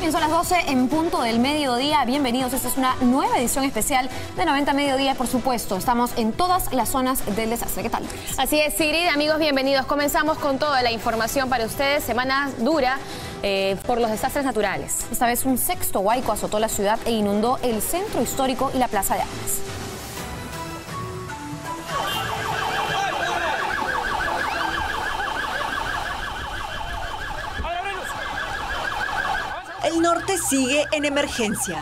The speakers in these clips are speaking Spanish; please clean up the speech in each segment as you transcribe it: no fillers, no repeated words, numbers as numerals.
Bien, son las 12 en punto del mediodía. Bienvenidos. Esta es una nueva edición especial de 90 Mediodía. Por supuesto, estamos en todas las zonas del desastre. ¿Qué tal? Así es, Sigrid. Amigos, bienvenidos. Comenzamos con toda la información para ustedes. Semana dura por los desastres naturales. Esta vez un sexto huaico azotó la ciudad e inundó el centro histórico y la Plaza de Armas. El norte sigue en emergencia.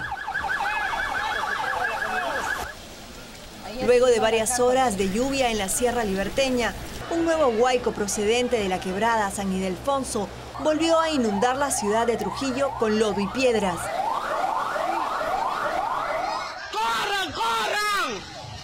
Luego de varias horas de lluvia en la Sierra Liberteña, un nuevo huaico procedente de la quebrada San Ildefonso volvió a inundar la ciudad de Trujillo con lodo y piedras. ¡Corran, corran!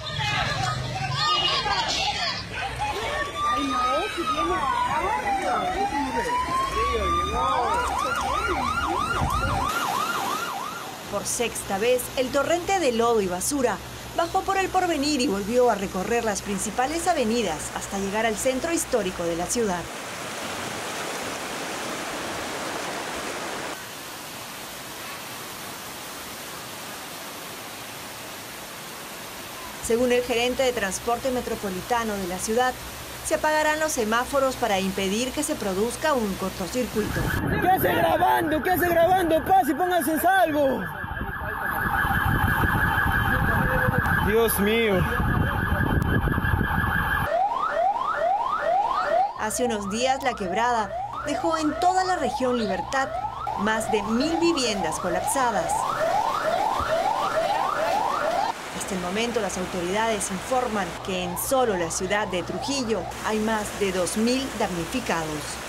Por sexta vez, el torrente de lodo y basura bajó por el Porvenir y volvió a recorrer las principales avenidas hasta llegar al centro histórico de la ciudad. Según el gerente de transporte metropolitano de la ciudad, se apagarán los semáforos para impedir que se produzca un cortocircuito. ¿Qué hace grabando? ¿Qué hace grabando? Pase y póngase en salvo. Dios mío. Hace unos días la quebrada dejó en toda la región Libertad más de 1000 viviendas colapsadas. Hasta el momento las autoridades informan que en solo la ciudad de Trujillo hay más de 2000 damnificados.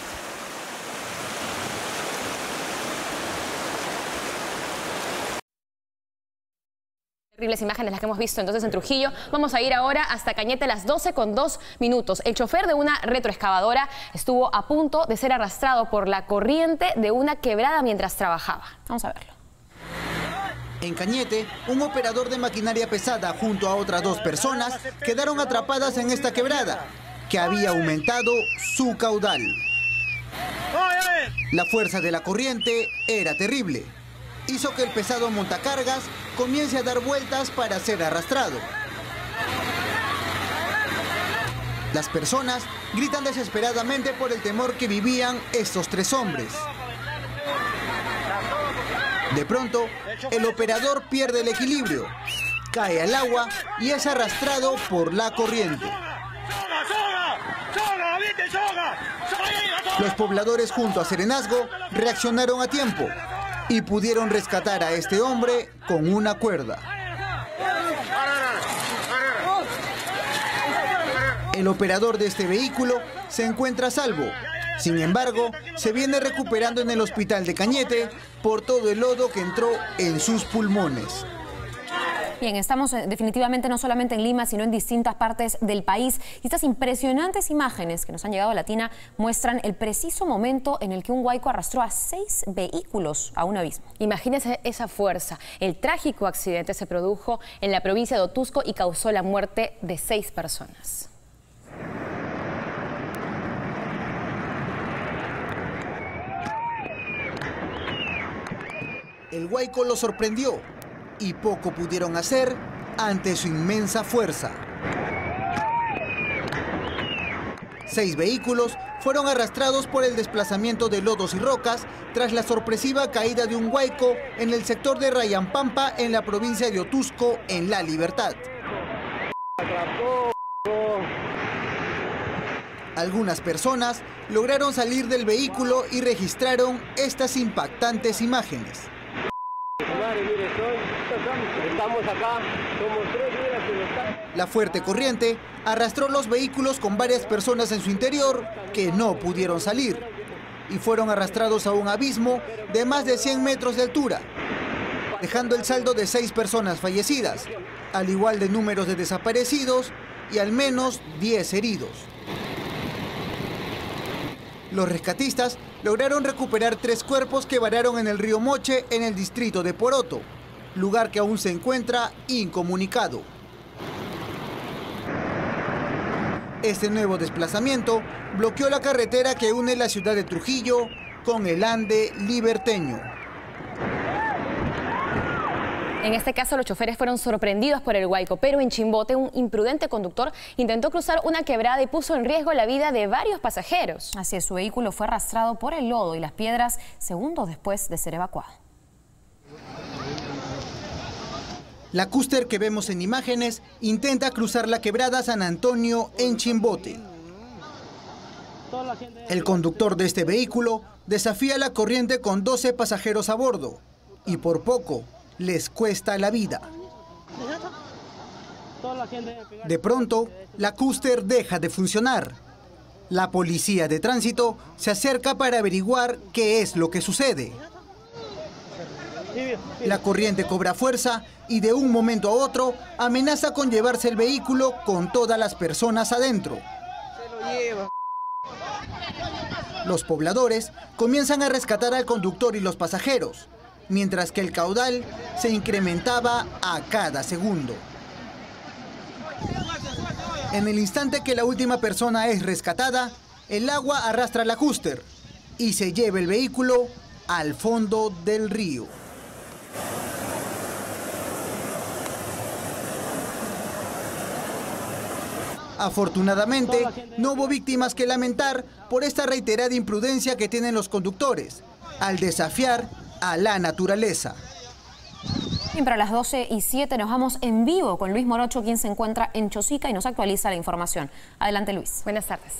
Terribles imágenes las que hemos visto entonces en Trujillo. Vamos a ir ahora hasta Cañete a las 12:02. El chofer de una retroexcavadora estuvo a punto de ser arrastrado por la corriente de una quebrada mientras trabajaba. Vamos a verlo. En Cañete, un operador de maquinaria pesada junto a otras dos personas quedaron atrapadas en esta quebrada, que había aumentado su caudal. La fuerza de la corriente era terrible. Hizo que el pesado montacargas comience a dar vueltas para ser arrastrado. Las personas gritan desesperadamente por el temor que vivían estos tres hombres. De pronto, el operador pierde el equilibrio, cae al agua y es arrastrado por la corriente. Los pobladores junto a Serenazgo reaccionaron a tiempo y pudieron rescatar a este hombre con una cuerda. El operador de este vehículo se encuentra a salvo. Sin embargo, se viene recuperando en el hospital de Cañete por todo el lodo que entró en sus pulmones. Bien, estamos definitivamente no solamente en Lima, sino en distintas partes del país. Y estas impresionantes imágenes que nos han llegado a Latina muestran el preciso momento en el que un huaico arrastró a 6 vehículos a un abismo. Imagínense esa fuerza. El trágico accidente se produjo en la provincia de Otusco y causó la muerte de 6 personas. El huaico lo sorprendió y poco pudieron hacer ante su inmensa fuerza. 6 vehículos fueron arrastrados por el desplazamiento de lodos y rocas tras la sorpresiva caída de un huaico en el sector de Rayampampa, en la provincia de Otusco, en La Libertad. Algunas personas lograron salir del vehículo y registraron estas impactantes imágenes. La fuerte corriente arrastró los vehículos con varias personas en su interior que no pudieron salir y fueron arrastrados a un abismo de más de 100 metros de altura, dejando el saldo de 6 personas fallecidas, al igual de números de desaparecidos y al menos 10 heridos. Los rescatistas lograron recuperar 3 cuerpos que vararon en el río Moche, en el distrito de Poroto, lugar que aún se encuentra incomunicado. Este nuevo desplazamiento bloqueó la carretera que une la ciudad de Trujillo con el Ande liberteño. En este caso, los choferes fueron sorprendidos por el huaico, pero en Chimbote un imprudente conductor intentó cruzar una quebrada y puso en riesgo la vida de varios pasajeros. Así es, su vehículo fue arrastrado por el lodo y las piedras segundos después de ser evacuado. La cúster que vemos en imágenes intenta cruzar la quebrada San Antonio en Chimbote. El conductor de este vehículo desafía la corriente con 12 pasajeros a bordo y por poco les cuesta la vida. De pronto, la cúster deja de funcionar. La policía de tránsito se acerca para averiguar qué es lo que sucede. La corriente cobra fuerza y de un momento a otro amenaza con llevarse el vehículo con todas las personas adentro. Los pobladores comienzan a rescatar al conductor y los pasajeros, mientras que el caudal se incrementaba a cada segundo. En el instante que la última persona es rescatada, el agua arrastra la cúster y se lleva el vehículo al fondo del río. Afortunadamente, no hubo víctimas que lamentar por esta reiterada imprudencia que tienen los conductores al desafiar a la naturaleza. Bien, para las 12:07 nos vamos en vivo con Luis Morocho, quien se encuentra en Chosica y nos actualiza la información. Adelante, Luis. Buenas tardes.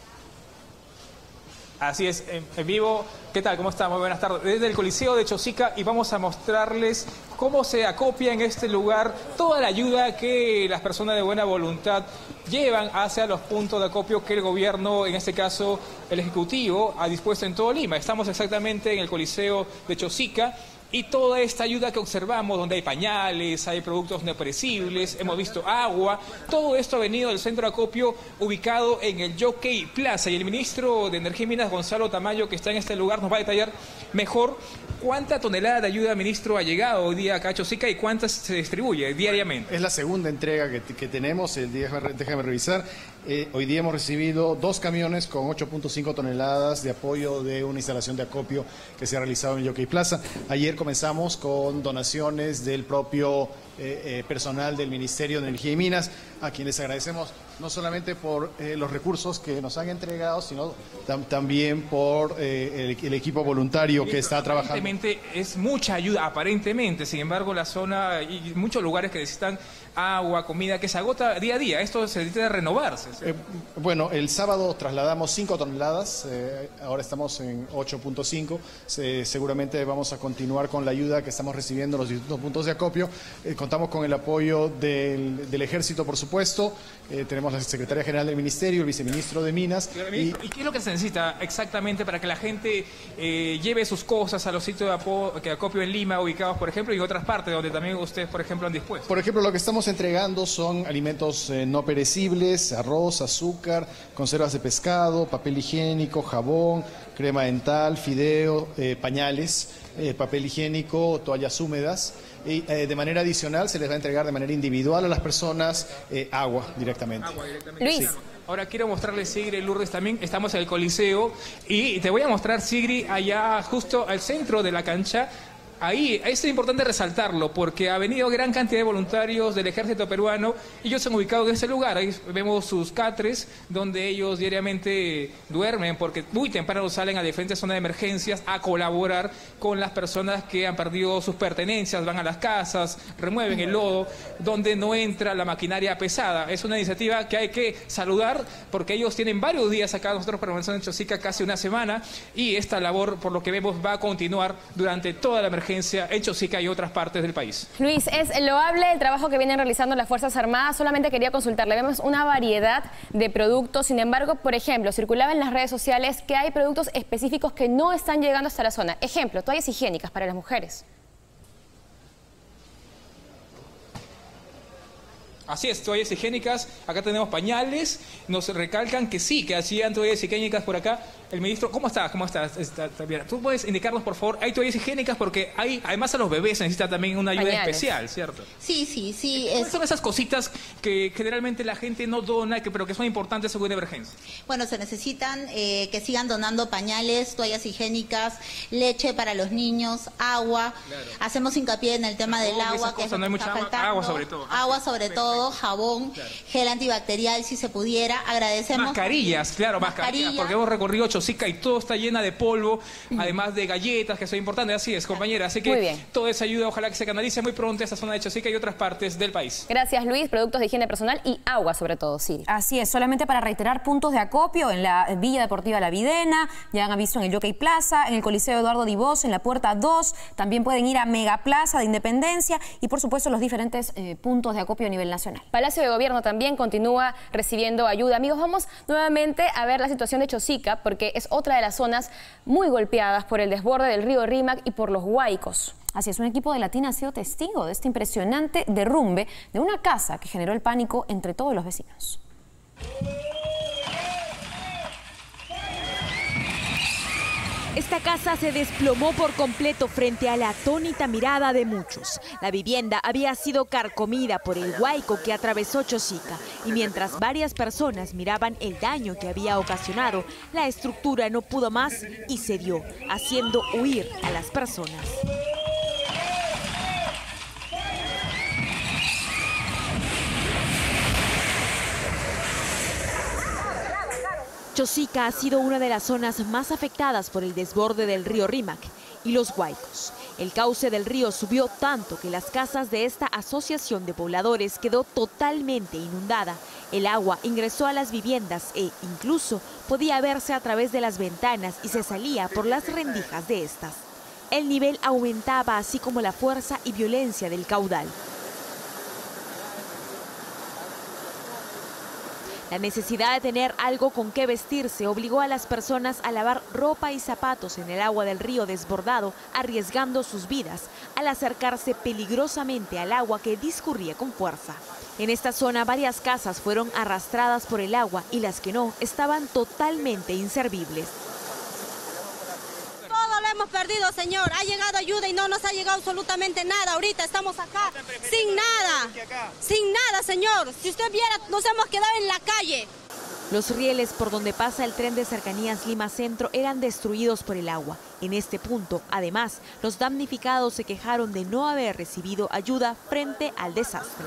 Así es, en vivo. ¿Qué tal? ¿Cómo están? Muy buenas tardes. Desde el Coliseo de Chosica y vamos a mostrarles cómo se acopia en este lugar toda la ayuda que las personas de buena voluntad llevan hacia los puntos de acopio que el gobierno, en este caso el Ejecutivo, ha dispuesto en todo Lima. Estamos exactamente en el Coliseo de Chosica. Y toda esta ayuda que observamos, donde hay pañales, hay productos no perecibles, hemos visto agua, todo esto ha venido del centro de acopio ubicado en el Jockey Plaza. Y el ministro de Energía y Minas, Gonzalo Tamayo, que está en este lugar, nos va a detallar mejor cuánta tonelada de ayuda, ministro, ha llegado hoy día acá a Chosica y cuántas se distribuye diariamente. Es la segunda entrega que tenemos, déjame revisar. Hoy día hemos recibido 2 camiones con 8.5 toneladas de apoyo de una instalación de acopio que se ha realizado en Jockey Plaza. Ayer comenzamos con donaciones del propio personal del Ministerio de Energía y Minas, a quienes agradecemos no solamente por los recursos que nos han entregado, sino también por el equipo voluntario que está trabajando. Aparentemente es mucha ayuda, aparentemente, sin embargo la zona y muchos lugares que necesitan agua, comida, que se agota día a día. Esto se necesita renovarse. Bueno, el sábado trasladamos 5 toneladas, ahora estamos en 8.5, seguramente vamos a continuar con la ayuda que estamos recibiendo en los distintos puntos de acopio. Contamos con el apoyo del Ejército, por supuesto, tenemos la Secretaria General del Ministerio, el Viceministro de Minas. ¿Y qué es lo que se necesita exactamente para que la gente lleve sus cosas a los sitios de acopio en Lima, ubicados, por ejemplo, y en otras partes donde también ustedes, por ejemplo, han dispuesto? Por ejemplo, lo que estamos entregando son alimentos no perecibles, arroz, azúcar, conservas de pescado, papel higiénico, jabón, crema dental, fideo, pañales, papel higiénico, toallas húmedas. Y de manera adicional se les va a entregar de manera individual a las personas agua directamente. Luis. Sí. Ahora quiero mostrarles, Sigri, Lourdes, también estamos en el Coliseo y te voy a mostrar, Sigri, allá justo al centro de la cancha. Ahí es importante resaltarlo porque ha venido gran cantidad de voluntarios del ejército peruano y ellos se han ubicado en ese lugar. Ahí vemos sus catres donde ellos diariamente duermen porque muy temprano salen a diferentes zonas de emergencias a colaborar con las personas que han perdido sus pertenencias, van a las casas, remueven el lodo, donde no entra la maquinaria pesada. Es una iniciativa que hay que saludar porque ellos tienen varios días acá, nosotros permanecemos en Chosica casi una semana y esta labor, por lo que vemos, va a continuar durante toda la emergencia en Chosica y otras partes del país. Luis, es loable el trabajo que vienen realizando las Fuerzas Armadas. Solamente quería consultarle, vemos una variedad de productos. Sin embargo, por ejemplo, circulaba en las redes sociales que hay productos específicos que no están llegando hasta la zona. Ejemplo, toallas higiénicas para las mujeres. Así es, toallas higiénicas, acá tenemos pañales, nos recalcan que sí, que hacían toallas higiénicas por acá. El ministro, ¿cómo estás? ¿Cómo estás? ¿Tú puedes indicarnos, por favor? Hay toallas higiénicas porque además a los bebés necesita también una ayuda Pañales. especial, ¿cierto? Sí. ¿Cuáles son esas cositas que generalmente la gente no dona, pero que son importantes según emergencia? Bueno, se necesitan que sigan donando pañales, toallas higiénicas, leche para los niños, agua. Claro. Hacemos hincapié en el tema del agua, que es lo no hay que mucha está agua, faltando. agua sobre todo. Agua sobre todo, jabón, claro. Gel antibacterial si se pudiera. Agradecemos. Mascarillas, claro, mascarillas, porque hemos recorrido Chosica y todo está llena de polvo, además de galletas, que son importantes. Así es, compañera. Así Muy que bien. toda esa ayuda, ojalá que se canalice muy pronto a esta zona de Chosica y otras partes del país. Gracias, Luis. Productos de higiene personal y agua, sobre todo, sí. Así es, solamente para reiterar puntos de acopio en la Villa Deportiva La Videna, ya han aviso en el Jockey Plaza, en el Coliseo Eduardo Dibós, en la Puerta 2, también pueden ir a Mega Plaza de Independencia y por supuesto los diferentes puntos de acopio a nivel nacional. Palacio de Gobierno también continúa recibiendo ayuda. Amigos, vamos nuevamente a ver la situación de Chosica, porque es otra de las zonas muy golpeadas por el desborde del río Rímac y por los huaicos. Así es, un equipo de Latina ha sido testigo de este impresionante derrumbe de una casa que generó el pánico entre todos los vecinos. Esta casa se desplomó por completo frente a la atónita mirada de muchos. La vivienda había sido carcomida por el huaico que atravesó Chosica y mientras varias personas miraban el daño que había ocasionado, la estructura no pudo más y cedió, haciendo huir a las personas. Chosica ha sido una de las zonas más afectadas por el desborde del río Rímac y los huaicos. El cauce del río subió tanto que las casas de esta asociación de pobladores quedó totalmente inundada. El agua ingresó a las viviendas e incluso podía verse a través de las ventanas y se salía por las rendijas de estas. El nivel aumentaba así como la fuerza y violencia del caudal. La necesidad de tener algo con qué vestirse obligó a las personas a lavar ropa y zapatos en el agua del río desbordado, arriesgando sus vidas al acercarse peligrosamente al agua que discurría con fuerza. En esta zona varias casas fueron arrastradas por el agua y las que no estaban totalmente inservibles. Todo lo hemos perdido, señor. Ha llegado ayuda y no nos ha llegado absolutamente nada. Ahorita estamos acá sin nada, señor. Si usted viera, nos hemos quedado en la calle. Los rieles por donde pasa el tren de cercanías Lima Centro eran destruidos por el agua. En este punto, además, los damnificados se quejaron de no haber recibido ayuda frente al desastre.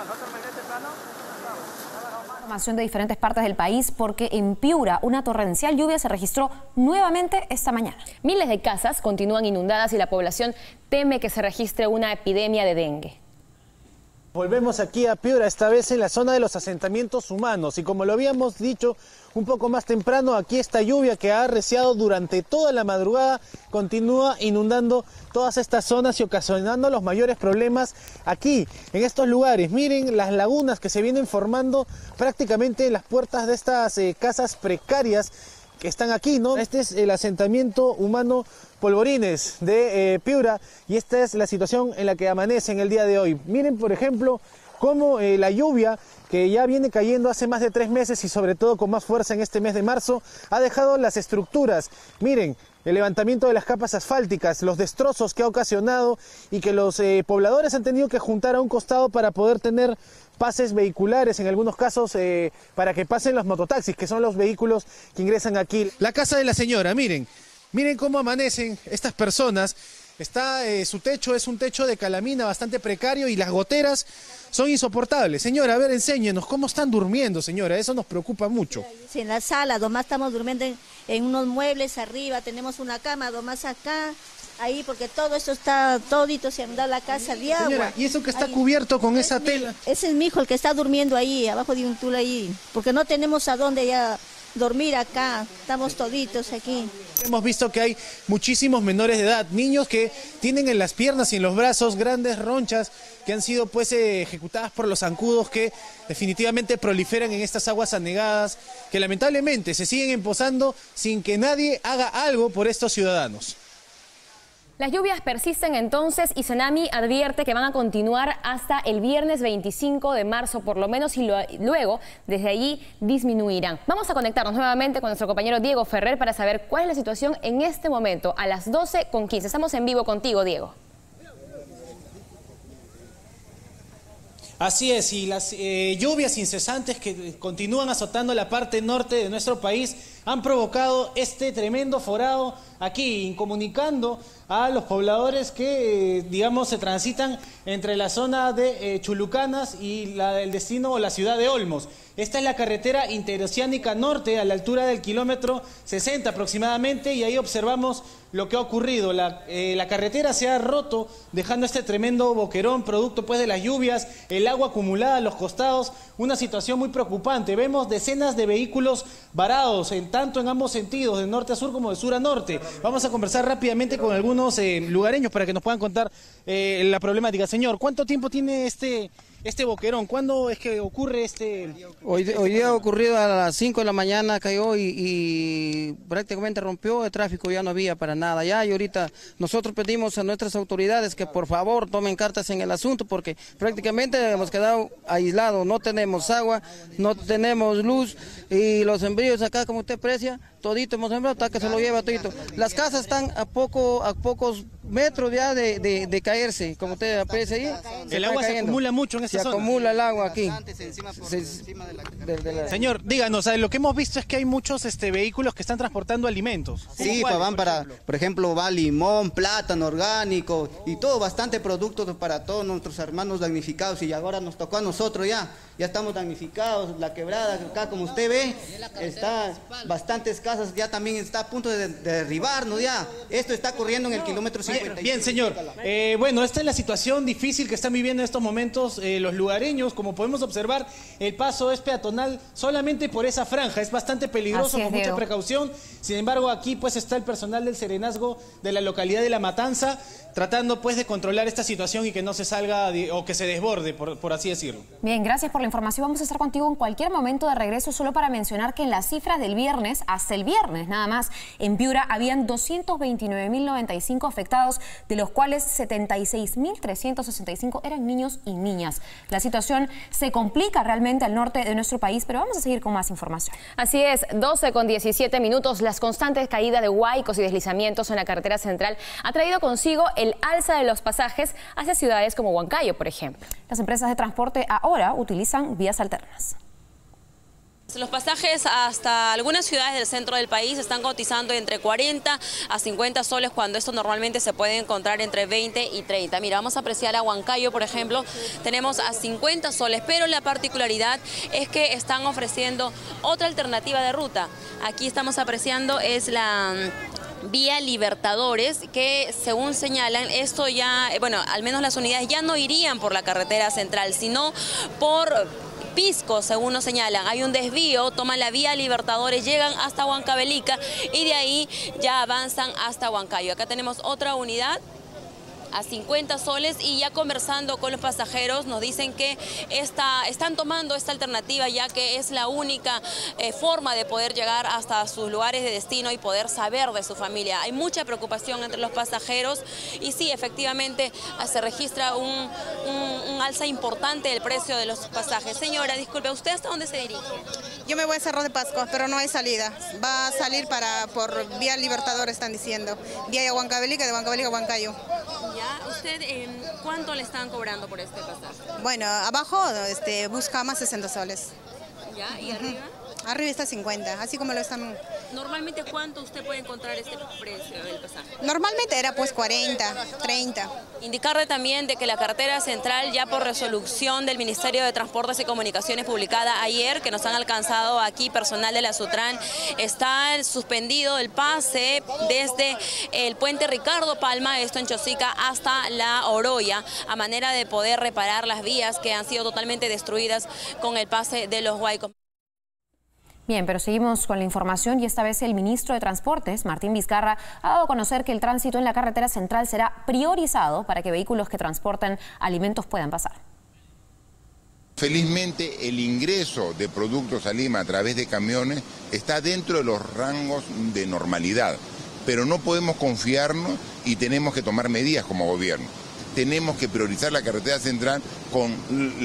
Información de diferentes partes del país porque en Piura una torrencial lluvia se registró nuevamente esta mañana. Miles de casas continúan inundadas y la población teme que se registre una epidemia de dengue. Volvemos aquí a Piura, esta vez en la zona de los asentamientos humanos y como lo habíamos dicho un poco más temprano, aquí esta lluvia que ha arreciado durante toda la madrugada continúa inundando todas estas zonas y ocasionando los mayores problemas aquí, en estos lugares. Miren las lagunas que se vienen formando prácticamente en las puertas de estas casas precarias que están aquí, ¿no? Este es el asentamiento humano Polvorines de Piura y esta es la situación en la que amanece en el día de hoy. Miren, por ejemplo, cómo la lluvia que ya viene cayendo hace más de 3 meses y sobre todo con más fuerza en este mes de marzo, ha dejado las estructuras. Miren, el levantamiento de las capas asfálticas, los destrozos que ha ocasionado y que los pobladores han tenido que juntar a un costado para poder tener pases vehiculares, en algunos casos para que pasen los mototaxis, que son los vehículos que ingresan aquí. La casa de la señora, miren cómo amanecen estas personas. Su techo es un techo de calamina bastante precario y las goteras son insoportables. Señora, a ver, enséñenos, ¿cómo están durmiendo, señora? Eso nos preocupa mucho. Sí, en la sala, nomás estamos durmiendo en unos muebles arriba, tenemos una cama, nomás acá, ahí, porque todo esto está, todito se ha inundado la casa de agua. Señora, ¿y eso que está cubierto con esa tela? Ese es mi hijo el que está durmiendo ahí, abajo de un tul ahí, porque no tenemos a dónde ya dormir acá, estamos toditos aquí. Hemos visto que hay muchísimos menores de edad, niños que tienen en las piernas y en los brazos grandes ronchas que han sido pues ejecutadas por los zancudos que definitivamente proliferan en estas aguas anegadas, que lamentablemente se siguen empozando sin que nadie haga algo por estos ciudadanos. Las lluvias persisten entonces y Senami advierte que van a continuar hasta el viernes 25 de marzo por lo menos y luego desde allí disminuirán. Vamos a conectarnos nuevamente con nuestro compañero Diego Ferrer para saber cuál es la situación en este momento a las 12:15. Estamos en vivo contigo, Diego. Así es, y las lluvias incesantes que continúan azotando la parte norte de nuestro país han provocado este tremendo forado aquí, incomunicando a los pobladores que, digamos, se transitan entre la zona de Chulucanas y la del destino o la ciudad de Olmos. Esta es la carretera interoceánica norte a la altura del kilómetro 60 aproximadamente y ahí observamos lo que ha ocurrido. La carretera se ha roto dejando este tremendo boquerón producto pues de las lluvias, el agua acumulada a los costados, una situación muy preocupante. Vemos decenas de vehículos varados tanto en ambos sentidos, de norte a sur como de sur a norte. Vamos a conversar rápidamente con algunos lugareños para que nos puedan contar la problemática. Señor, ¿cuánto tiempo tiene este boquerón? ¿Cuándo es que ocurre Hoy día ha ocurrido a las 5 de la mañana, cayó y prácticamente rompió el tráfico, ya no había para nada ya, y ahorita nosotros pedimos a nuestras autoridades que por favor tomen cartas en el asunto porque prácticamente hemos quedado aislados, no tenemos agua, no tenemos luz y los sembríos acá, como usted aprecia, todito hemos sembrado hasta que se lo lleva todito. Las casas están a pocos metros ya de caerse, como usted aprecia ahí. El agua se acumula mucho en esta zona. Se acumula el agua aquí. Señor, díganos, lo que hemos visto es que hay muchos vehículos que están transportando alimentos. Sí, van para, por ejemplo, va limón, plátano orgánico y todo, bastante productos para todos nuestros hermanos damnificados y ahora nos tocó a nosotros ya estamos damnificados, la quebrada acá como usted ve, está bastantes casas, ya también está a punto de derribarnos ya, esto está ocurriendo en el kilómetro 50. Bien, señor, bueno, esta es la situación difícil que están viviendo en estos momentos los lugareños. Como podemos observar, el paso es peatonal solamente por esa franja, es bastante peligroso, con mucha precaución. Sin embargo, aquí pues está el personal del Serenazgo de la localidad de La Matanza, tratando pues de controlar esta situación y que no se salga o que se desborde, por así decirlo. Bien, gracias por la información. Vamos a estar contigo en cualquier momento de regreso, solo para mencionar que en las cifras del viernes, hasta el viernes nada más, en Piura habían 229.095 afectados, de los cuales 76.365 eran niños y niñas. La situación se complica realmente al norte de nuestro país, pero vamos a seguir con más información. Así es, 12:17. Las constantes caídas de huaicos y deslizamientos en la carretera central ha traído consigo el alza de los pasajes hacia ciudades como Huancayo, por ejemplo. Las empresas de transporte ahora utilizan vías alternas. Los pasajes hasta algunas ciudades del centro del país están cotizando entre 40 a 50 soles, cuando esto normalmente se puede encontrar entre 20 y 30. Mira, vamos a apreciar a Huancayo, por ejemplo, tenemos a 50 soles, pero la particularidad es que están ofreciendo otra alternativa de ruta. Aquí estamos apreciando es la vía Libertadores, que según señalan, esto ya, bueno, al menos las unidades ya no irían por la carretera central, sino por Pisco, según nos señalan. Hay un desvío, toman la vía Libertadores, llegan hasta Huancavelica y de ahí ya avanzan hasta Huancayo. Acá tenemos otra unidad a 50 soles y ya conversando con los pasajeros nos dicen que están tomando esta alternativa ya que es la única forma de poder llegar hasta sus lugares de destino y poder saber de su familia. Hay mucha preocupación entre los pasajeros y sí, efectivamente se registra un alza importante del precio de los pasajes. Señora, disculpe, ¿usted hasta dónde se dirige? Yo me voy a Cerro de Pascua, pero no hay salida. Va a salir por vía Libertadores, están diciendo. Vía Huancavelica, de Huancavelica a Huancayo. ¿Usted cuánto le están cobrando por este pasaje? Bueno, abajo busca más 60 soles. ¿Ya? ¿Y arriba? Arriba está 50, así como lo están. ¿Normalmente cuánto usted puede encontrar este precio del pasaje? Normalmente era pues 40, 30. Indicarle también de que la carretera central, ya por resolución del Ministerio de Transportes y Comunicaciones publicada ayer, que nos han alcanzado aquí personal de la Sutran, está suspendido el pase desde el puente Ricardo Palma, esto en Chosica, hasta la Oroya, a manera de poder reparar las vías que han sido totalmente destruidas con el pase de los huaicos. Bien, pero seguimos con la información y esta vez el ministro de Transportes, Martín Vizcarra, ha dado a conocer que el tránsito en la carretera central será priorizado para que vehículos que transportan alimentos puedan pasar. Felizmente el ingreso de productos a Lima a través de camiones está dentro de los rangos de normalidad. pero no podemos confiarnos y tenemos que tomar medidas como gobierno. Tenemos que priorizar la carretera central con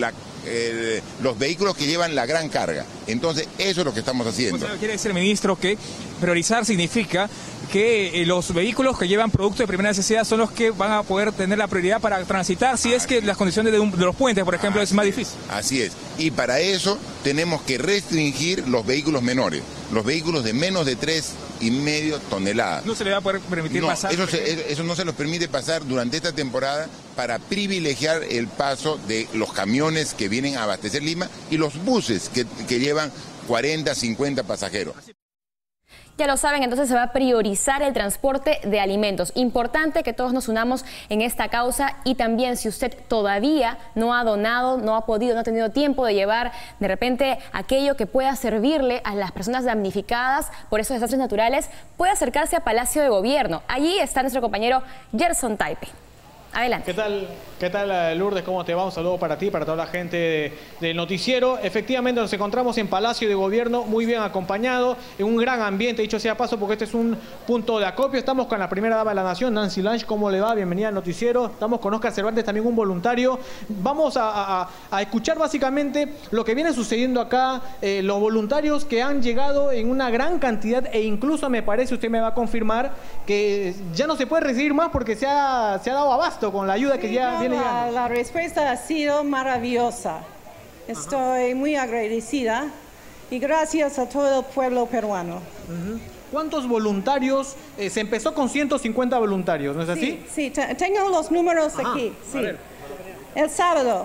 los vehículos que llevan la gran carga. Entonces, eso es lo que estamos haciendo. O sea, quiere decir, ministro, que priorizar significa que los vehículos que llevan productos de primera necesidad son los que van a poder tener la prioridad para transitar si es que las condiciones de los puentes, por ejemplo, es más difícil. Así es. Y para eso tenemos que restringir los vehículos menores, los vehículos de menos de 3,5 toneladas. No se le va a poder permitir pasar. Eso no se los permite pasar durante esta temporada para privilegiar el paso de los camiones que vienen a abastecer Lima y los buses que llevan 40, 50 pasajeros. Ya lo saben, entonces se va a priorizar el transporte de alimentos. Importante que todos nos unamos en esta causa y también si usted todavía no ha donado, no ha podido, no ha tenido tiempo de llevar de repente aquello que pueda servirle a las personas damnificadas por esos desastres naturales, puede acercarse a Palacio de Gobierno. Allí está nuestro compañero Gerson Taipe. Adelante. ¿Qué tal, Lourdes? ¿Cómo te va? Un saludo para ti, para toda la gente del noticiero. Efectivamente, nos encontramos en Palacio de Gobierno, muy bien acompañado, en un gran ambiente, dicho sea paso, porque este es un punto de acopio. Estamos con la primera dama de la Nación, Nancy Lange. ¿Cómo le va? Bienvenida al noticiero. Estamos con Oscar Cervantes, también un voluntario. Vamos a escuchar básicamente lo que viene sucediendo acá, los voluntarios que han llegado en una gran cantidad e incluso me parece, usted me va a confirmar, que ya no se puede recibir más porque se ha dado abasto con la ayuda que ya viene llegando. La respuesta ha sido maravillosa. Estoy muy agradecida y gracias a todo el pueblo peruano. ¿Cuántos voluntarios? Se empezó con 150 voluntarios, ¿no es así? Sí, tengo los números aquí. Sí. El sábado,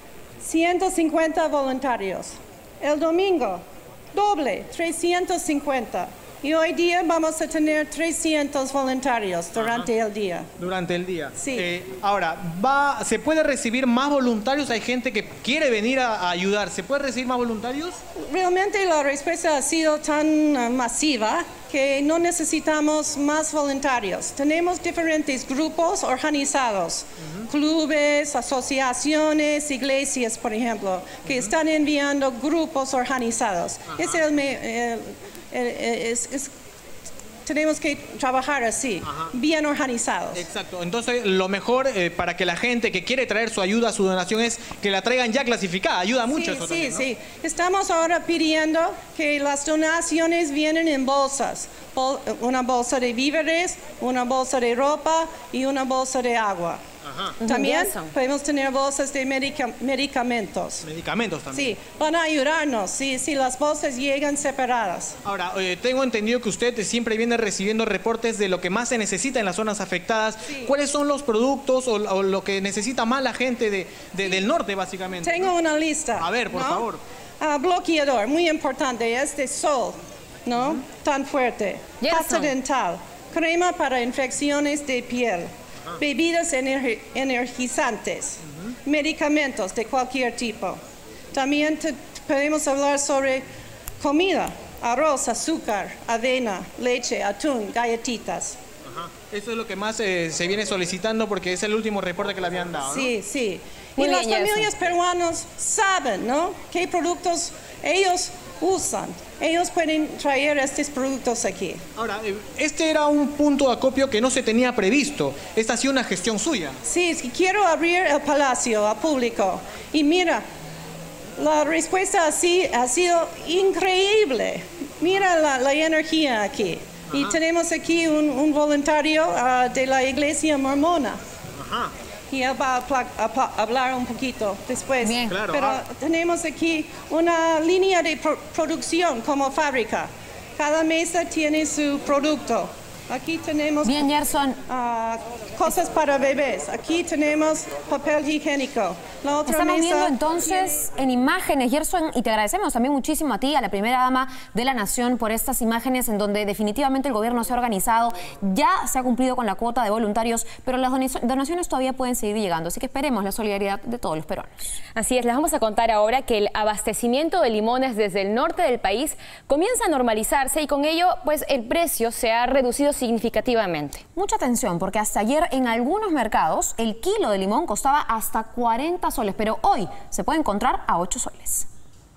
150 voluntarios. El domingo, doble, 350. Y hoy día vamos a tener 300 voluntarios durante el día. Durante el día. Sí. Ahora, ¿se puede recibir más voluntarios? Hay gente que quiere venir a ayudar. ¿Se puede recibir más voluntarios? Realmente la respuesta ha sido tan masiva que no necesitamos más voluntarios. Tenemos diferentes grupos organizados, clubes, asociaciones, iglesias, por ejemplo, que están enviando grupos organizados. Tenemos que trabajar así, bien organizados. Exacto. Entonces, lo mejor para que la gente que quiere traer su ayuda, su donación, es que la traigan ya clasificada. Ayuda mucho eso también, ¿no? Sí. Estamos ahora pidiendo que las donaciones vienen en bolsas. Una bolsa de víveres, una bolsa de ropa y una bolsa de agua. También podemos tener bolsas de medicamentos. Medicamentos también. Sí, van a ayudarnos si las bolsas llegan separadas. Ahora, tengo entendido que usted siempre viene recibiendo reportes de lo que más se necesita en las zonas afectadas. Sí. ¿Cuáles son los productos o lo que necesita más la gente del norte, básicamente? Tengo una lista. A ver, por favor. Bloqueador, muy importante, es de sol, ¿no? Tan fuerte. Pasta dental, crema para infecciones de piel. Bebidas energizantes, medicamentos de cualquier tipo. También podemos hablar sobre comida, arroz, azúcar, avena, leche, atún, galletitas. Eso es lo que más se viene solicitando porque es el último reporte que le habían dado, ¿no? Sí. Y las familias peruanas saben, ¿no?, qué productos ellos usan. Ellos pueden traer estos productos aquí. Ahora, este era un punto de acopio que no se tenía previsto. Esta ha sido una gestión suya. Sí, quiero abrir el palacio al público. Y mira, la respuesta así ha sido increíble. Mira la energía aquí. Y tenemos aquí un voluntario de la iglesia mormona. Y él va a hablar un poquito después. Bien. Claro. Pero tenemos aquí una línea de producción como fábrica. Cada mesa tiene su producto. Aquí tenemos cosas para bebés. Aquí tenemos papel higiénico. La otra Estamos mesa viendo entonces en imágenes, Gerson, y te agradecemos también muchísimo a ti, a la primera dama de la Nación, por estas imágenes en donde definitivamente el gobierno se ha organizado, ya se ha cumplido con la cuota de voluntarios, pero las donaciones todavía pueden seguir llegando, así que esperemos la solidaridad de todos los peruanos. Así es, les vamos a contar ahora que el abastecimiento de limones desde el norte del país comienza a normalizarse y con ello, pues el precio se ha reducido significativamente. Mucha atención, porque hasta ayer en algunos mercados el kilo de limón costaba hasta 40 soles, pero hoy se puede encontrar a 8 soles.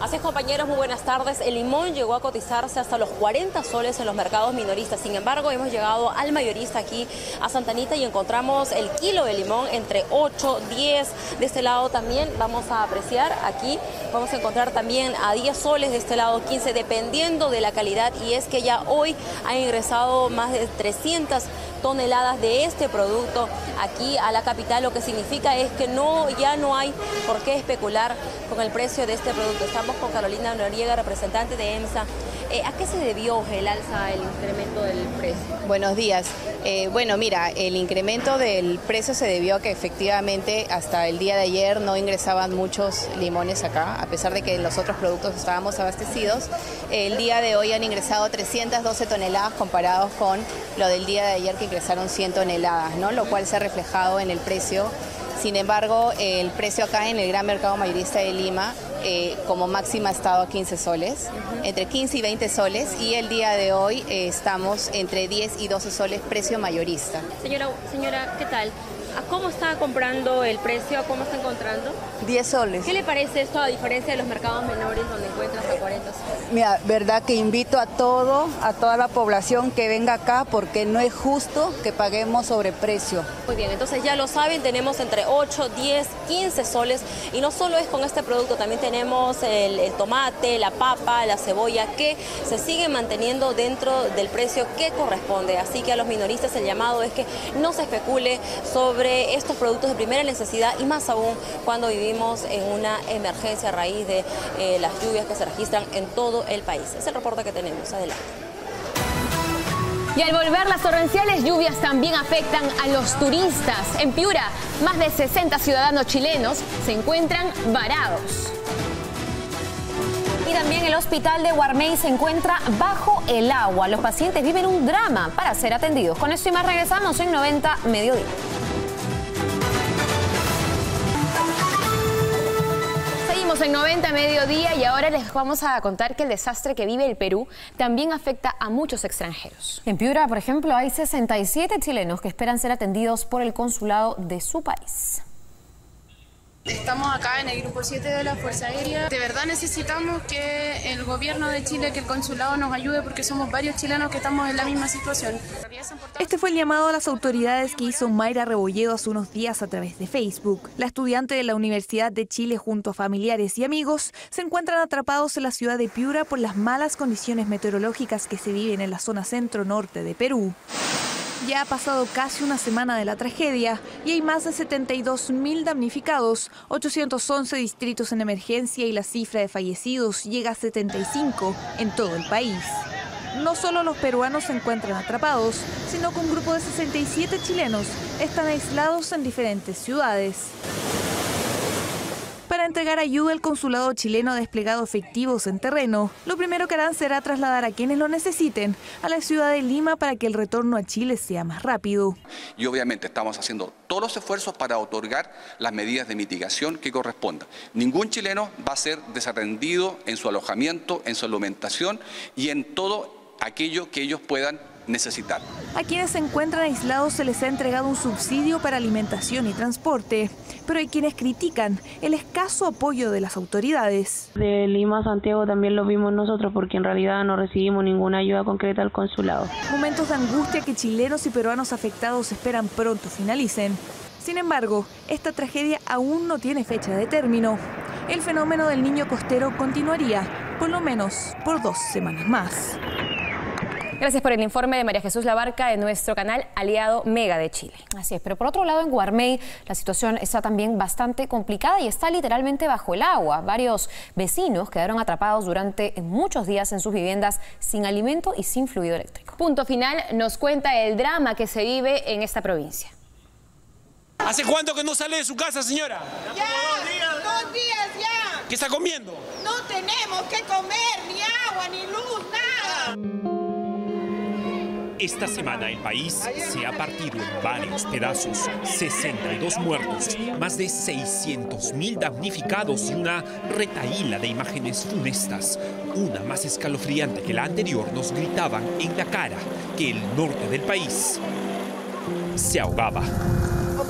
Así es, compañeros, muy buenas tardes. El limón llegó a cotizarse hasta los 40 soles en los mercados minoristas. Sin embargo, hemos llegado al mayorista aquí a Santa Anita y encontramos el kilo de limón entre 8, 10. De este lado también vamos a apreciar aquí. Vamos a encontrar también a 10 soles, de este lado 15, dependiendo de la calidad. Y es que ya hoy han ingresado más de 300 toneladas de este producto aquí a la capital, lo que significa es que ya no hay por qué especular con el precio de este producto. Estamos con Carolina Noriega, representante de EMSA. ¿A qué se debió el alza, el incremento del precio? Buenos días. Bueno, mira, el incremento del precio se debió a que efectivamente hasta el día de ayer no ingresaban muchos limones acá, a pesar de que los otros productos estábamos abastecidos. El día de hoy han ingresado 312 toneladas comparados con lo del día de ayer que ingresaron 100 toneladas, ¿no? Lo cual se ha reflejado en el precio. Sin embargo, el precio acá en el gran mercado mayorista de Lima como máxima ha estado a 15 soles, entre 15 y 20 soles, y el día de hoy estamos entre 10 y 12 soles precio mayorista. Señora, ¿qué tal? ¿A cómo está comprando el precio? ¿A cómo está encontrando? 10 soles. ¿Qué le parece esto a diferencia de los mercados menores donde encuentras a 40 soles? Mira, verdad que invito a toda la población que venga acá porque no es justo que paguemos sobreprecio. Muy bien, entonces ya lo saben, tenemos entre 8, 10, 15 soles y no solo es con este producto, también tenemos el tomate, la papa, la cebolla que se siguen manteniendo dentro del precio que corresponde. Así que a los minoristas el llamado es que no se especule sobre estos productos de primera necesidad y más aún cuando vivimos en una emergencia a raíz de las lluvias que se registran en todo el país. Es el reporte que tenemos. Adelante. Y al volver, las torrenciales lluvias también afectan a los turistas. En Piura, más de 60 ciudadanos chilenos se encuentran varados. Y también el hospital de Guarmey se encuentra bajo el agua. Los pacientes viven un drama para ser atendidos. Con esto y más regresamos en 90 Mediodía. En 90 Mediodía y ahora les vamos a contar que el desastre que vive el Perú también afecta a muchos extranjeros. En Piura, por ejemplo, hay 67 chilenos que esperan ser atendidos por el consulado de su país. Estamos acá en el grupo 7 de la Fuerza Aérea. De verdad necesitamos que el gobierno de Chile, que el consulado nos ayude porque somos varios chilenos que estamos en la misma situación. Este fue el llamado a las autoridades que hizo Mayra Rebolledo hace unos días a través de Facebook. La estudiante de la Universidad de Chile junto a familiares y amigos se encuentran atrapados en la ciudad de Piura por las malas condiciones meteorológicas que se viven en la zona centro-norte de Perú. Ya ha pasado casi una semana de la tragedia y hay más de 72.000 damnificados, 811 distritos en emergencia y la cifra de fallecidos llega a 75 en todo el país. No solo los peruanos se encuentran atrapados, sino que un grupo de 67 chilenos están aislados en diferentes ciudades. Para entregar ayuda, el consulado chileno ha desplegado efectivos en terreno. Lo primero que harán será trasladar a quienes lo necesiten a la ciudad de Lima para que el retorno a Chile sea más rápido. Y obviamente estamos haciendo todos los esfuerzos para otorgar las medidas de mitigación que correspondan. Ningún chileno va a ser desatendido en su alojamiento, en su alimentación y en todo aquello que ellos puedan necesitar. A quienes se encuentran aislados se les ha entregado un subsidio para alimentación y transporte, pero hay quienes critican el escaso apoyo de las autoridades. De Lima a Santiago también lo vimos nosotros porque en realidad no recibimos ninguna ayuda concreta al consulado. Momentos de angustia que chilenos y peruanos afectados esperan pronto finalicen. Sin embargo, esta tragedia aún no tiene fecha de término. El fenómeno del niño costero continuaría, por lo menos por 2 semanas más. Gracias por el informe de María Jesús Labarca de nuestro canal aliado Mega de Chile. Así es, pero por otro lado en Guarmey la situación está también bastante complicada y está literalmente bajo el agua. Varios vecinos quedaron atrapados durante muchos días en sus viviendas sin alimento y sin fluido eléctrico. Punto Final nos cuenta el drama que se vive en esta provincia. ¿Hace cuánto que no sale de su casa, señora? Ya, 2 días ya. ¿Qué está comiendo? No tenemos que comer, ni agua, ni luz, nada. Esta semana el país se ha partido en varios pedazos, 62 muertos, más de 600.000 damnificados y una retahíla de imágenes funestas. Una más escalofriante que la anterior nos gritaban en la cara que el norte del país se ahogaba.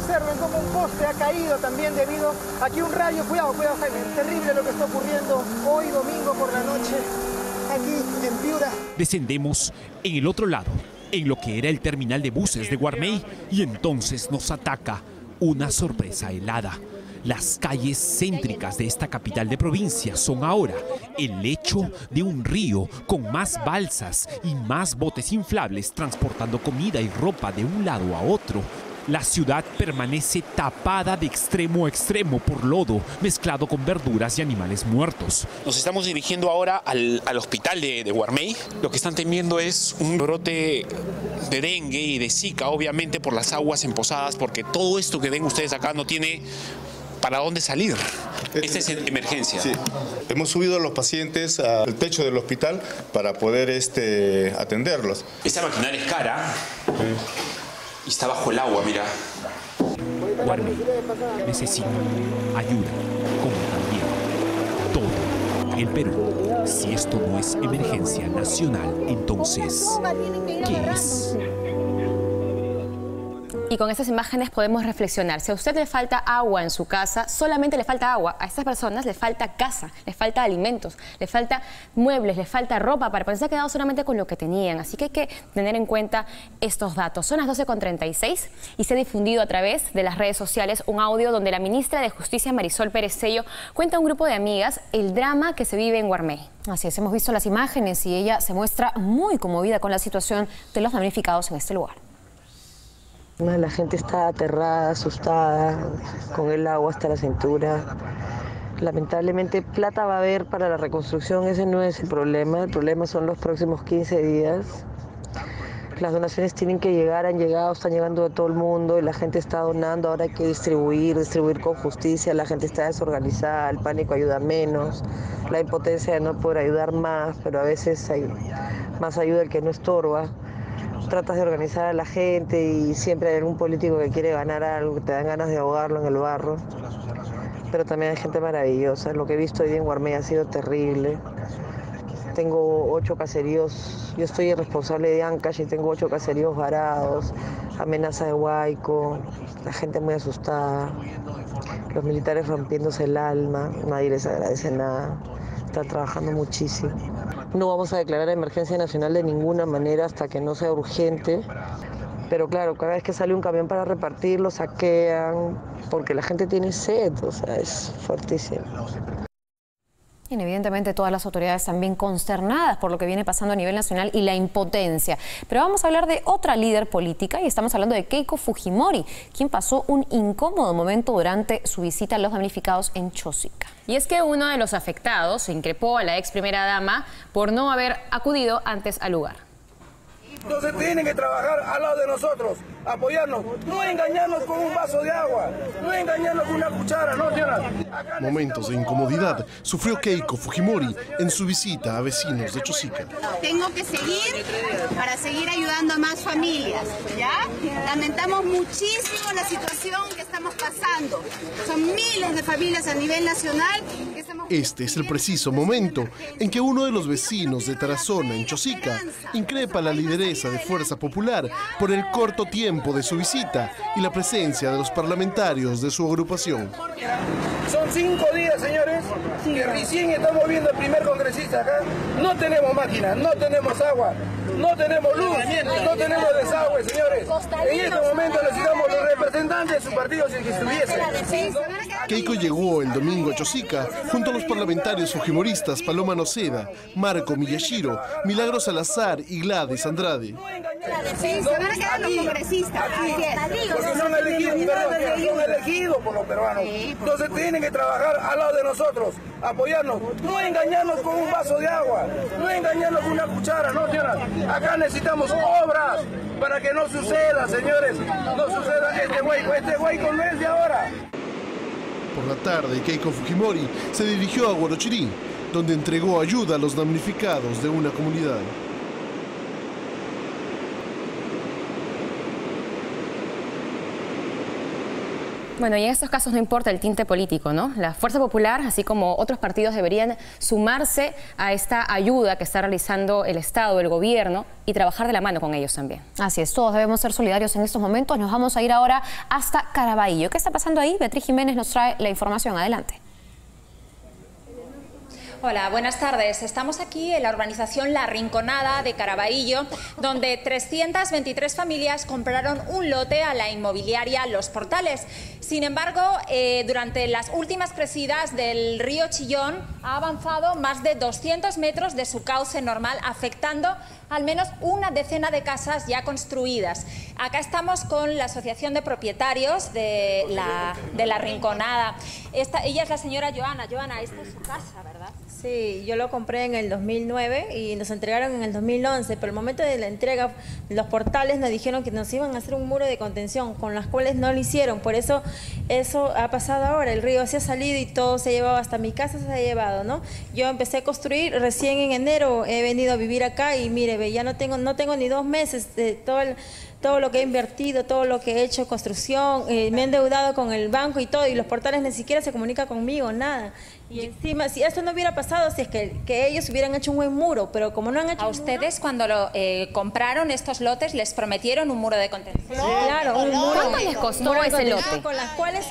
Observen cómo un poste ha caído también debido a que un rayo, cuidado Jaime, terrible lo que está ocurriendo hoy domingo por la noche aquí en Piura. Descendemos en el otro lado, en lo que era el terminal de buses de Guarmey, y entonces nos ataca una sorpresa helada. Las calles céntricas de esta capital de provincia son ahora el lecho de un río con más balsas y más botes inflables transportando comida y ropa de un lado a otro. La ciudad permanece tapada de extremo a extremo por lodo mezclado con verduras y animales muertos. Nos estamos dirigiendo ahora al hospital de Guarmey. Lo que están temiendo es un brote de dengue y de zika, obviamente por las aguas empozadas, porque todo esto que ven ustedes acá no tiene para dónde salir. Esta es emergencia. Sí. Hemos subido a los pacientes al techo del hospital para poder atenderlos. Esta maquinaria es cara. Y está bajo el agua, mira. Guarmey necesita ayuda, como también todo el Perú. Si esto no es emergencia nacional, entonces, ¿qué es? Y con estas imágenes podemos reflexionar. Si a usted le falta agua en su casa, solamente le falta agua. A estas personas les falta casa, les falta alimentos, les falta muebles, les falta ropa para poder. Se ha quedado solamente con lo que tenían. Así que hay que tener en cuenta estos datos. Son las 12:36 y se ha difundido a través de las redes sociales un audio donde la ministra de Justicia, Marisol Pérez Cello, cuenta a un grupo de amigas el drama que se vive en Guarmey. Así es, hemos visto las imágenes y ella se muestra muy conmovida con la situación de los damnificados en este lugar. La gente está aterrada, asustada, con el agua hasta la cintura. Lamentablemente plata va a haber para la reconstrucción, ese no es el problema son los próximos 15 días. Las donaciones tienen que llegar, han llegado, están llegando de todo el mundo y la gente está donando, ahora hay que distribuir con justicia, la gente está desorganizada, el pánico ayuda menos, la impotencia de no poder ayudar más, pero a veces hay más ayuda el que no estorba. Tratas de organizar a la gente y siempre hay algún político que quiere ganar algo, que te dan ganas de ahogarlo en el barro. Pero también hay gente maravillosa. Lo que he visto hoy en Guarmey ha sido terrible. Tengo 8 caseríos, yo estoy responsable de Ancash y tengo 8 caseríos varados, amenaza de huaico, la gente muy asustada, los militares rompiéndose el alma, nadie les agradece nada. Está trabajando muchísimo. No vamos a declarar emergencia nacional de ninguna manera hasta que no sea urgente, pero claro, cada vez que sale un camión para repartir lo saquean porque la gente tiene sed, o sea, es fuertísimo. Y evidentemente todas las autoridades también consternadas por lo que viene pasando a nivel nacional y la impotencia. Pero vamos a hablar de otra líder política y estamos hablando de Keiko Fujimori, quien pasó un incómodo momento durante su visita a los damnificados en Chosica. Y es que uno de los afectados increpó a la ex primera dama por no haber acudido antes al lugar. Entonces tienen que trabajar al lado de nosotros, apoyarnos, no engañarnos con un vaso de agua, no engañarnos con una cuchara, no, señora. Momentos de incomodidad sufrió Keiko Fujimori en su visita a vecinos de Chosica. Tengo que seguir para seguir ayudando a más familias, ¿ya? Lamentamos muchísimo la situación que estamos pasando. Son miles de familias a nivel nacional que estamos... Este es el preciso momento en que uno de los vecinos de Tarazona, en Chosica, increpa a la lideresa de Fuerza Popular por el corto tiempo de su visita y la presencia de los parlamentarios de su agrupación. Son 5 días, señores, que recién estamos viendo al primer congresista acá. No tenemos máquinas, no tenemos agua, no tenemos luz, no tenemos desagüe, señores. En este momento necesitamos los representantes de su partido si es que estuviesen. Keiko llegó el domingo a Chosica junto a los parlamentarios fujimoristas Paloma Noceda, Marco Miyashiro, Milagros Salazar y Gladys Andrade. Sí, se van a quedar los congresistas. Porque son elegidos por los peruanos. Entonces tienen que trabajar al lado de nosotros, apoyarnos, no engañarnos con un vaso de agua, no engañarnos con una cuchara, no, señora. Acá necesitamos obras para que no suceda, señores, no suceda este huaico no es de ahora. Por la tarde, Keiko Fujimori se dirigió a Guarochirí, donde entregó ayuda a los damnificados de una comunidad. Bueno, y en estos casos no importa el tinte político, ¿no? La Fuerza Popular, así como otros partidos, deberían sumarse a esta ayuda que está realizando el Estado, el gobierno, y trabajar de la mano con ellos también. Así es, todos debemos ser solidarios en estos momentos. Nos vamos a ir ahora hasta Caraballo. ¿Qué está pasando ahí? Beatriz Jiménez nos trae la información. Adelante. Hola, buenas tardes. Estamos aquí en la urbanización La Rinconada de Caraballo, donde 323 familias compraron un lote a la inmobiliaria Los Portales. Sin embargo, durante las últimas crecidas del río Chillón ha avanzado más de 200 metros de su cauce normal, afectando al menos una decena de casas ya construidas. Acá estamos con la Asociación de Propietarios de la Rinconada. Ella es la señora Joana. Joana, esta es su casa, ¿verdad? Sí, yo lo compré en el 2009 y nos entregaron en el 2011, pero al momento de la entrega, los portales nos dijeron que nos iban a hacer un muro de contención, con las cuales no lo hicieron. Por eso ha pasado ahora, el río se ha salido y todo se ha llevado, hasta mi casa se ha llevado, ¿no? Yo empecé a construir, recién en enero he venido a vivir acá y mire, ya no tengo ni 2 meses de todo lo que he invertido, todo lo que he hecho, construcción, me he endeudado con el banco y todo, y los portales ni siquiera se comunican conmigo, nada. Y encima, si esto no hubiera pasado, si es que ellos hubieran hecho un buen muro, pero como no han hecho. ¿A ustedes cuando compraron estos lotes les prometieron un muro de contención? Sí, claro, un muro. ¿Cuánto les costó ese lote? Con las cuales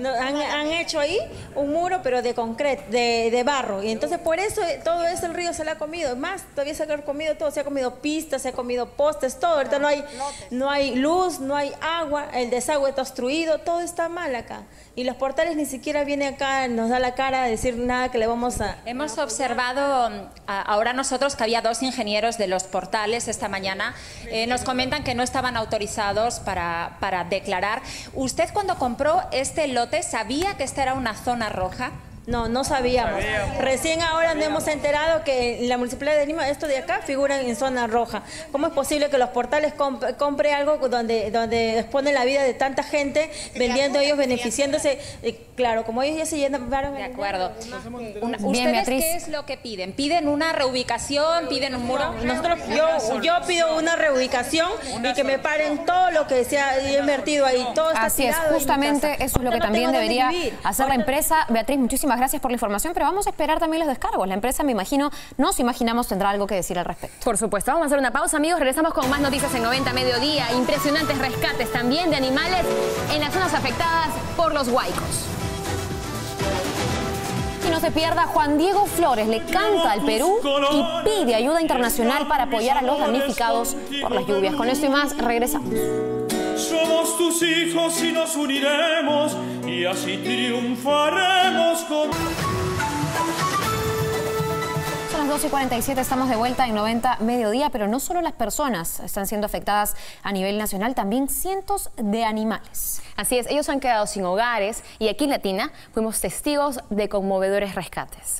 han hecho ahí un muro, pero de concreto, de barro. Y entonces por eso todo eso el río se lo ha comido. Más, todavía se ha comido todo. Se ha comido pistas, se ha comido postes, todo. Ahorita no hay luz, no hay agua, el desagüe está obstruido, todo está mal acá. Y los portales ni siquiera vienen acá, nos da la cara a decir nada que le vamos a... Hemos observado ahora nosotros que había 2 ingenieros de los portales esta mañana. Nos comentan que no estaban autorizados para declarar. ¿Usted cuando compró este lote sabía que esta era una zona roja? No sabíamos. Recién ahora nos hemos enterado que la Municipalidad de Lima, esto de acá, figura en zona roja. ¿Cómo es posible que los portales compre algo donde expone la vida de tanta gente, vendiendo ellos, beneficiándose? Claro, como ellos ya se llenaron... De acuerdo. ¿Ustedes qué es lo que piden? ¿Piden una reubicación? ¿Piden un muro? Yo pido una reubicación y que me paren todo lo que se ha invertido ahí. Todo está Así es, justamente eso es lo que también debería hacer la empresa. Beatriz, muchísimas gracias por la información, pero vamos a esperar también los descargos. La empresa, nos imaginamos, tendrá algo que decir al respecto. Por supuesto. Vamos a hacer una pausa, amigos. Regresamos con más noticias en 90 Mediodía. Impresionantes rescates también de animales en las zonas afectadas por los huaicos. Y no se pierda, Juan Diego Flores le canta al Perú y pide ayuda internacional para apoyar a los damnificados por las lluvias. Con esto y más, regresamos. Somos tus hijos y nos uniremos y así triunfaremos con... Son las 12:47, estamos de vuelta en 90 Mediodía, pero no solo las personas están siendo afectadas a nivel nacional, también cientos de animales. Así es, ellos han quedado sin hogares y aquí en Latina fuimos testigos de conmovedores rescates.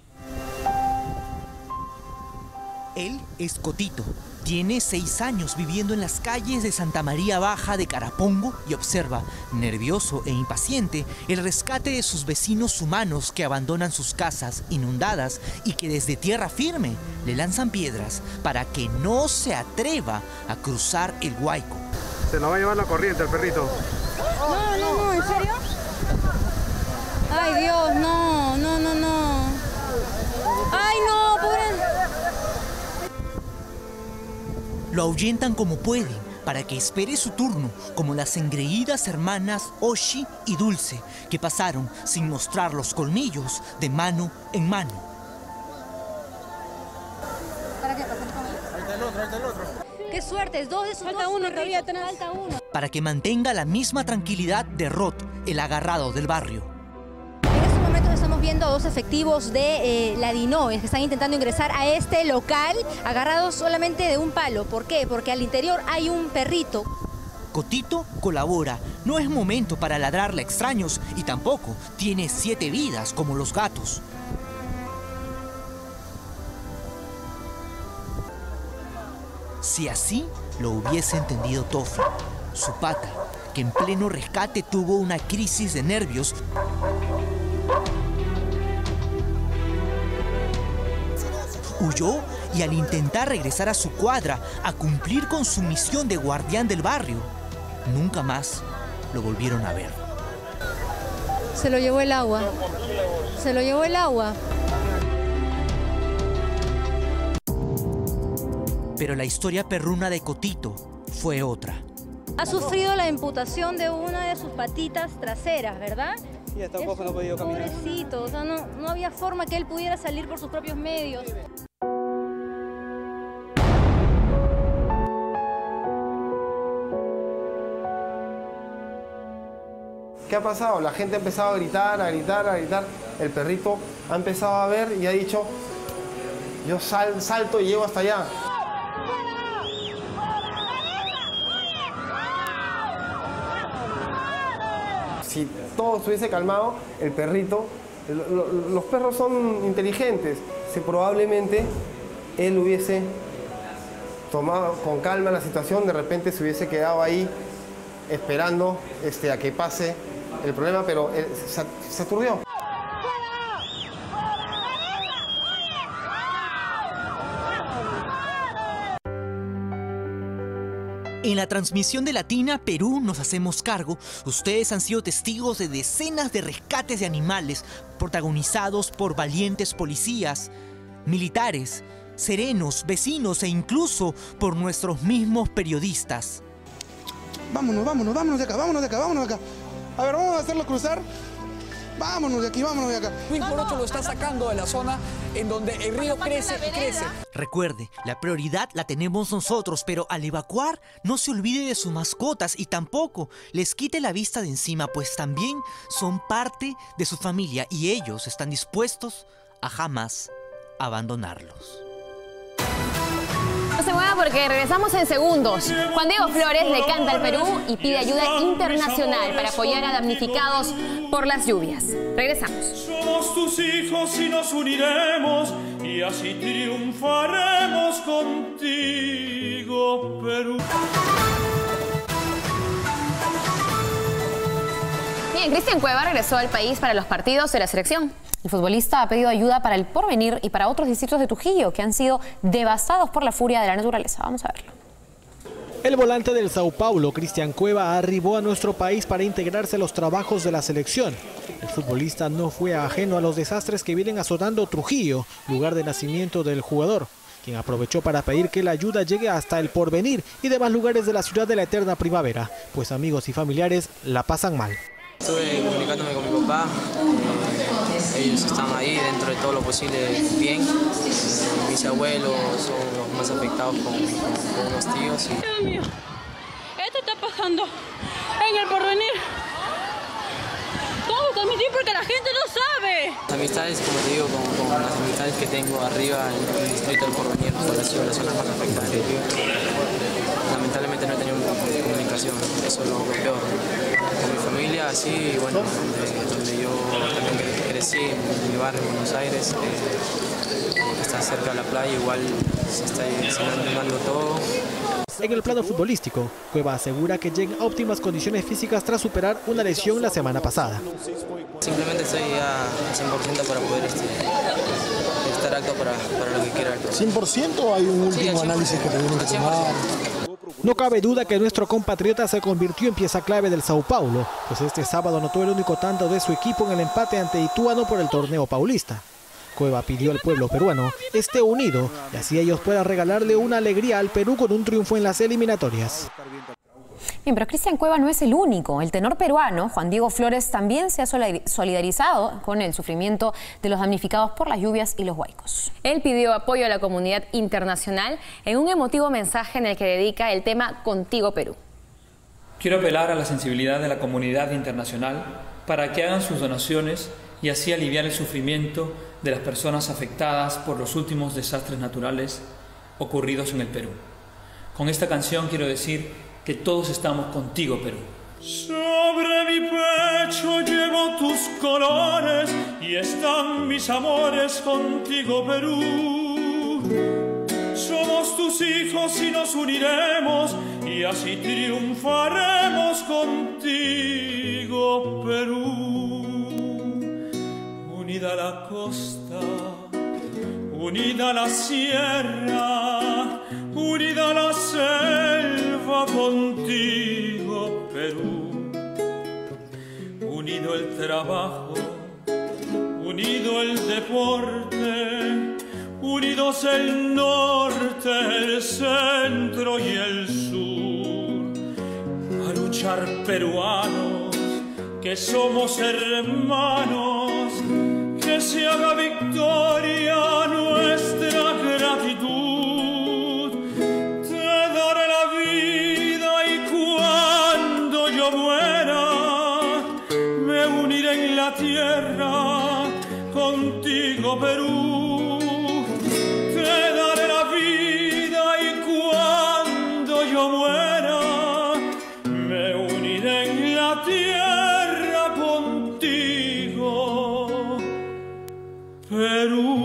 Él es Cotito. Tiene 6 años viviendo en las calles de Santa María Baja de Carapongo y observa, nervioso e impaciente, el rescate de sus vecinos humanos que abandonan sus casas inundadas y que desde tierra firme le lanzan piedras para que no se atreva a cruzar el Huayco. Se nos va a llevar la corriente el perrito. No, ¿en serio? Ay, Dios, no. Ay, no, pobre. Lo ahuyentan como pueden para que espere su turno, como las engreídas hermanas Oshi y Dulce, que pasaron sin mostrar los colmillos de mano en mano. ¿Para qué? ¿Para qué? Ahí está el otro. ¡Qué suerte! Es 2 de esos. Falta uno todavía, falta uno. Para que mantenga la misma tranquilidad de Rod, el agarrado del barrio. Estamos viendo a 2 efectivos de la DINOE que están intentando ingresar a este local agarrados solamente de un palo. ¿Por qué? Porque al interior hay un perrito. Cotito colabora. No es momento para ladrarle a extraños y tampoco tiene 7 vidas como los gatos. Si así lo hubiese entendido Tofi, su pata, que en pleno rescate tuvo una crisis de nervios. Huyó y al intentar regresar a su cuadra a cumplir con su misión de guardián del barrio, nunca más lo volvieron a ver. Se lo llevó el agua. Se lo llevó el agua. Pero la historia perruna de Cotito fue otra. Ha sufrido la amputación de una de sus patitas traseras, ¿verdad? Sí, hasta un poco no ha podido caminar. Pobrecito, o sea, no había forma que él pudiera salir por sus propios medios. ¿Qué ha pasado? La gente ha empezado a gritar, a gritar, a gritar. El perrito ha empezado a ver y ha dicho, yo salto y llego hasta allá. Si todo estuviese calmado, el perrito, los perros son inteligentes, probablemente él hubiese tomado con calma la situación, de repente se hubiese quedado ahí esperando a que pase el problema, pero se aturdió. En la transmisión de Latina Perú nos hacemos cargo. Ustedes han sido testigos de decenas de rescates de animales protagonizados por valientes policías, militares, serenos, vecinos e incluso por nuestros mismos periodistas. Vámonos de acá. A ver, vamos a hacerlo cruzar. Vámonos de aquí. Twin por 8 lo está sacando de la zona en donde el río crece y crece. Recuerde, la prioridad la tenemos nosotros, pero al evacuar no se olvide de sus mascotas y tampoco les quite la vista de encima, pues también son parte de su familia y ellos están dispuestos a jamás abandonarlos. No se mueva porque regresamos en segundos. Juan Diego Flores le canta al Perú y pide ayuda internacional para apoyar a damnificados por las lluvias. Regresamos. Somos tus hijos y nos uniremos y así triunfaremos contigo, Perú. Bien, Cristian Cueva regresó al país para los partidos de la selección. El futbolista ha pedido ayuda para el Porvenir y para otros distritos de Trujillo que han sido devastados por la furia de la naturaleza. Vamos a verlo. El volante del Sao Paulo, Cristian Cueva, arribó a nuestro país para integrarse a los trabajos de la selección. El futbolista no fue ajeno a los desastres que vienen azotando Trujillo, lugar de nacimiento del jugador, quien aprovechó para pedir que la ayuda llegue hasta el Porvenir y demás lugares de la ciudad de la eterna primavera, pues amigos y familiares la pasan mal. Estuve comunicándome con mi papá, ellos están ahí dentro de todo lo posible bien. Mis abuelos son los más afectados con los tíos. Dios mío, esto está pasando en el Porvenir. ¿Cómo transmitir? Porque la gente no sabe. Las amistades, como te digo, con las amistades que tengo arriba en el distrito del Porvenir, por las zonas más afectadas. Lamentablemente no he tenido comunicación, eso es lo peor. Con mi familia, así, bueno, donde yo también crecí, en mi barrio, en Buenos Aires, está cerca de la playa, igual se está inundando todo. En el plano futbolístico, Cueva asegura que llega a óptimas condiciones físicas tras superar una lesión la semana pasada. Simplemente estoy ya 100% para poder estar apto para lo que quiera. ¿100% o hay un último análisis que tuvieron que tomar? No cabe duda que nuestro compatriota se convirtió en pieza clave del Sao Paulo, pues este sábado anotó el único tanto de su equipo en el empate ante Ituano por el torneo paulista. Cueva pidió al pueblo peruano esté unido y así ellos puedan regalarle una alegría al Perú con un triunfo en las eliminatorias. Bien, pero Cristian Cueva no es el único. El tenor peruano, Juan Diego Flores, también se ha solidarizado con el sufrimiento de los damnificados por las lluvias y los huaicos. Él pidió apoyo a la comunidad internacional en un emotivo mensaje en el que dedica el tema Contigo Perú. Quiero apelar a la sensibilidad de la comunidad internacional para que hagan sus donaciones y así aliviar el sufrimiento de las personas afectadas por los últimos desastres naturales ocurridos en el Perú. Con esta canción quiero decir que todos estamos contigo, Perú. Sobre mi pecho llevo tus colores y están mis amores contigo, Perú. Somos tus hijos y nos uniremos y así triunfaremos contigo, Perú. Unida la costa, unida la sierra, unida la selva contigo, Perú. unido el trabajo, unido el deporte, unidos el norte, el centro y el sur, a luchar peruanos, que somos hermanos, que se haga victoria nuestra gratitud. Te daré la vida y cuando yo muera, me uniré en la tierra contigo, Perú. Te daré la vida y cuando yo muera, me uniré en la tierra contigo, Perú.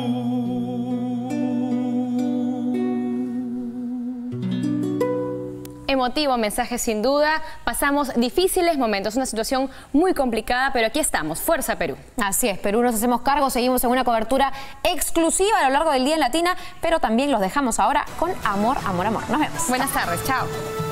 Emotivo mensaje sin duda, pasamos difíciles momentos, una situación muy complicada, pero aquí estamos, Fuerza Perú. Así es, Perú nos hacemos cargo, seguimos en una cobertura exclusiva a lo largo del día en Latina, pero también los dejamos ahora con amor, amor, amor. Nos vemos. Buenas tardes, chao.